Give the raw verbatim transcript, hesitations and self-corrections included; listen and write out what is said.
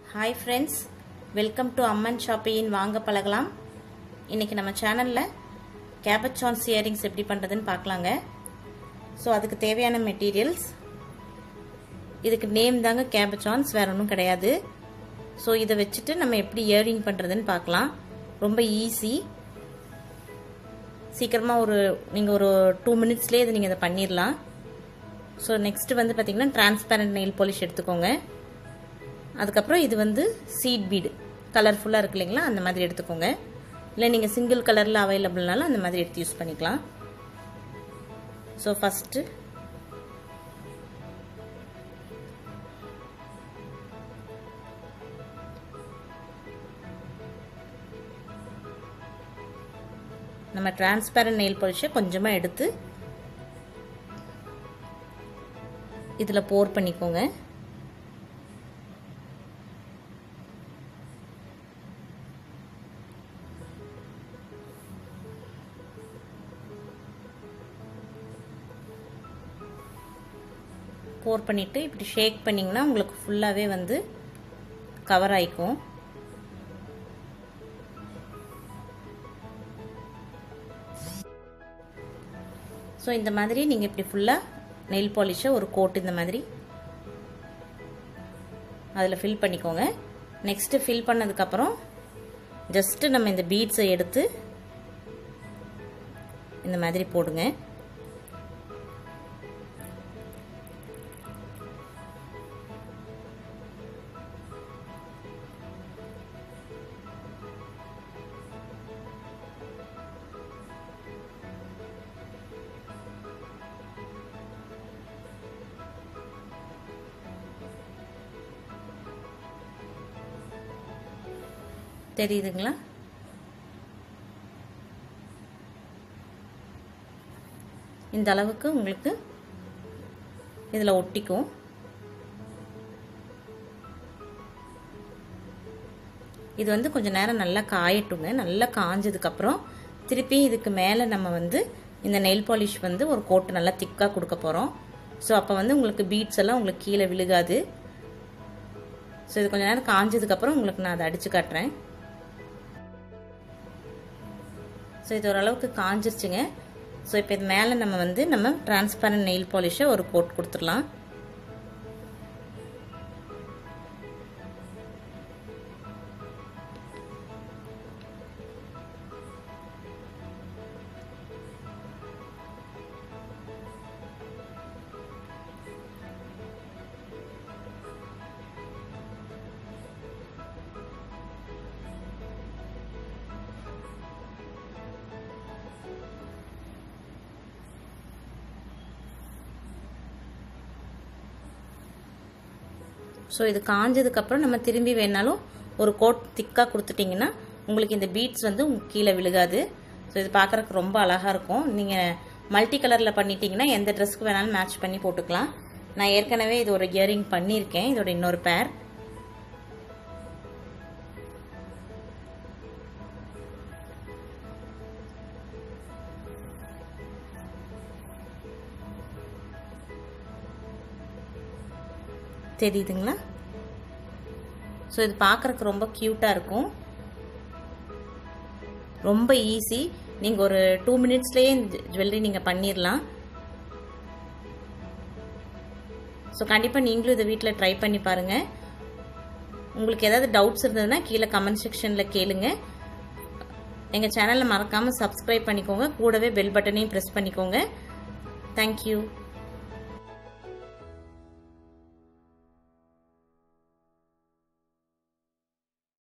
Hi friends, welcome to Amman Shopping வாங்க பழகலாம். இன்னைக்கு நம்ம சேனல்ல Cabochons earrings எப்படி பண்றதுன்னு பார்க்கலாங்க. சோ அதுக்கு தேவையான மெட்டீரியல்ஸ் இதுக்கு நேம் தாங்க Cabochons, வேற ஒண்ணும் கிடையாது. சோ இத வெச்சிட்டு நம்ம எப்படி earring பண்றதுன்னு பார்க்கலாம். ரொம்ப ஈஸி. சீக்கிரமா ஒரு நீங்க ஒரு two minutesலயே இத நீங்க இத பண்ணிரலாம். சோ நெக்ஸ்ட் வந்து பாத்தீங்கன்னா transparent nail polish எடுத்துக்கோங்க. அதுக்கு அப்புறம் இது வந்து சீட் பீட் கலர்ஃபுல்லா இருக்கு இல்லீங்களா, அந்த மாதிரி எடுத்துக்கோங்க. இல்ல நீங்க சிங்கிள் கலர்ல அவேலபிள்னால அந்த மாதிரி எடுத்து யூஸ் பண்ணிக்கலாம். சோ ஃபர்ஸ்ட் நம்ம டிரான்ஸ்பரண்ட் நெயில் பாலிஷை கொஞ்சமா எடுத்து இதுல போர் பண்ணிக்கோங்க. போர் பண்ணிட்டு இப்படி ஷேக் பண்ணீங்கன்னா உங்களுக்கு ஃபுல்லாவே வந்து கவர் ஆயிக்கும். சோ இந்த மாதிரி நீங்க இப்படி ஃபுல்லா நெயில் பாலிஷை ஒரு கோட் இந்த மாதிரி அதுல ஃபில் பண்ணிக்கோங்க. நெக்ஸ்ட் ஃபில் பண்ணதுக்கு அப்புறம் ஜஸ்ட் நம்ம இந்த பீட்ஸை எடுத்து இந்த மாதிரி போடுங்க. தெரியுதுங்களா? இந்த அளவுக்கு உங்களுக்கு இதுல ஒட்டிக்கும். இது வந்து கொஞ்ச நேரம் நல்லா காயட்டுங்க. நல்லா காஞ்சதுக்கு அப்புறம் திருப்பி இதுக்கு மேல நம்ம வந்து இந்த நெயில் பாலிஷ் வந்து ஒரு கோட் நல்லா திக்கா கொடுக்க போறோம். சோ அப்ப வந்து உங்களுக்கு பீட்ஸ் எல்லாம் உங்களுக்கு கீழே விழுகாது. சோ இது கொஞ்ச நேரம் காஞ்சதுக்கு அப்புறம் உங்களுக்கு நான் அதை அடிச்சு காட்டுறேன். சோ இது ஓரளவுக்கு காஞ்சிருச்சுங்க. சோ இப்போ இது மேல நம்ம வந்து நம்ம டிரான்ஸ்பரண்ட் நெயில் பாலிஷை ஒரு கோட் கொடுத்துடலாம். ஸோ இது காஞ்சதுக்கு அப்புறம் நம்ம திரும்பி வேணாலும் ஒரு கோட் திக்கா கொடுத்துட்டீங்கன்னா உங்களுக்கு இந்த பீட்ஸ் வந்து கீழே விழுகாது. ஸோ இது பார்க்கறதுக்கு ரொம்ப அழகா இருக்கும். நீங்க மல்டி கலர்ல பண்ணிட்டீங்கன்னா எந்த ட்ரெஸ்க்கு வேணாலும் மேட்ச் பண்ணி போட்டுக்கலாம். நான் ஏற்கனவே இது ஒரு இயரிங் பண்ணியிருக்கேன். இதோட இன்னொரு பேர். தெரியுதுங்களா? சோ இது பார்க்கறதுக்கு ரொம்ப கியூட்டா இருக்கும். ரொம்ப ஈஸி. நீங்க ஒரு டூ மினிட்ஸ்லயே ஜுவல்லரி நீங்க பண்ணிரலாம். சோ கண்டிப்பா நீங்களும் இதை வீட்ல ட்ரை பண்ணி பாருங்க. உங்களுக்கு ஏதாவது டவுட்ஸ் இருந்ததுன்னா கீழே கமெண்ட் செக்ஷன்ல கேளுங்க. எங்க சேனலை மறக்காம சப்ஸ்கிரைப் பண்ணிக்கோங்க. கூடவே பெல் பட்டனையும் பிரஸ் பண்ணிக்கோங்க. தேங்க்யூ.